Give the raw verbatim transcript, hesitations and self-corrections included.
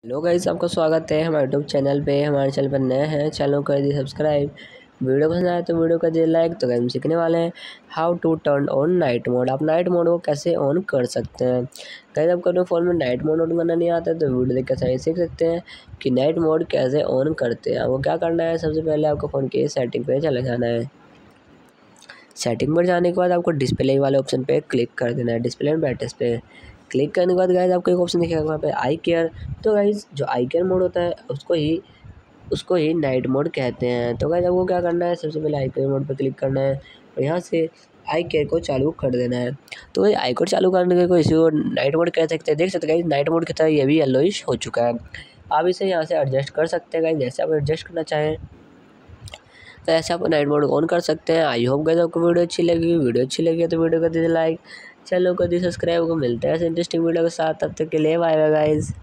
Hello guys, आपका स्वागत है हमारे यूट्यूब चैनल पे। हमारे चैनल पर नए हैं, चैनल को कर दिए सब्सक्राइब। वीडियो पसंद आए तो वीडियो कर दिए लाइक। तो गाइस हम सीखने वाले हैं how to turn on night mode. आप नाइट मोड को कैसे ऑन कर सकते हैं। गाइस आपको अपने फ़ोन में नाइट मोड ऑन करना नहीं आता है तो वीडियो देख कर सही सीख सकते हैं कि नाइट मोड कैसे ऑन करते हैं। आपको क्या करना है, सबसे पहले आपको फ़ोन की सेटिंग पर चले जाना है। सेटिंग पर जाने के बाद आपको डिस्प्ले वाले ऑप्शन पे क्लिक कर देना है। डिस्प्ले एंड ब्राइटनेस पे क्लिक करने के बाद गाइस आपको एक ऑप्शन दिखेगा वहाँ पे आई केयर। तो गाइस जो आई केयर मोड होता है उसको ही उसको ही नाइट मोड कहते हैं। तो गाइस आपको क्या करना है, सबसे पहले आई केयर मोड पे क्लिक करना है और यहाँ से आई केयर को चालू कर देना है। तो गाइस आई कोड चालू करने के कोई इसी को नाइट मोड कह सकते हैं। देख सकते हैं गाइस नाइट मोड की तरह ये भी येलोइश हो चुका है। आप इसे यहाँ से एडजस्ट कर सकते हैं गाइस, जैसे आप एडजस्ट करना चाहें तो ऐसे आप नाइट मोड ऑन कर सकते हैं। आई होप गाइस आपको वीडियो अच्छी लगी। वीडियो अच्छी लगी तो वीडियो को दीजिए लाइक, चैनल को दीजिए सब्सक्राइब। को मिलते हैं ऐसे इंटरेस्टिंग वीडियो के साथ, तब तक के लिए बाय बाय गाइस।